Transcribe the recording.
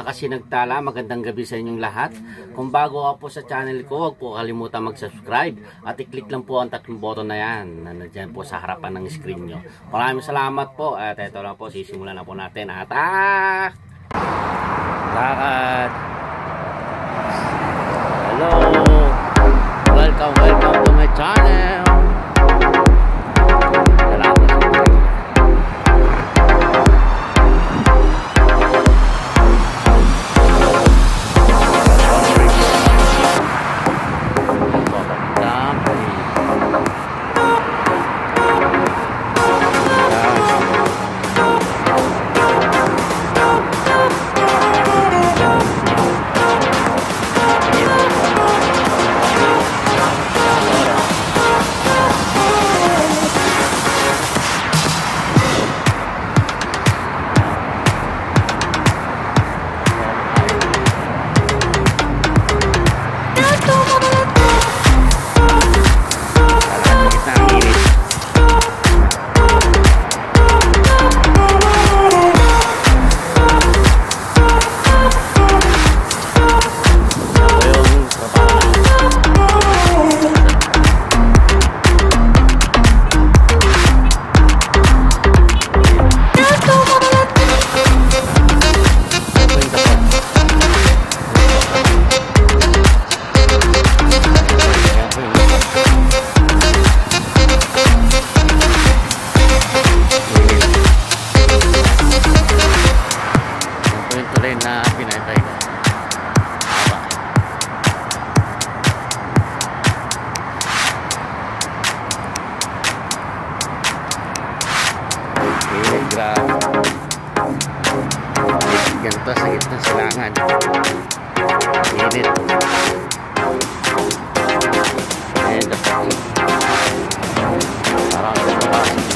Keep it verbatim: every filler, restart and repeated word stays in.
kasinagtala, magandang gabi sa inyong lahat. Kung bago ka po sa channel ko, huwag po kalimutan mag-subscribe at i-click lang po ang tatlong button na yan na nandiyan po sa harapan ng screen nyo. Maraming salamat po at ito lang po, sisimulan na po natin at ah! Lakad! Hello! Welcome, welcome to my channel! Ganito sa gitna ng silangan. Init. And the parang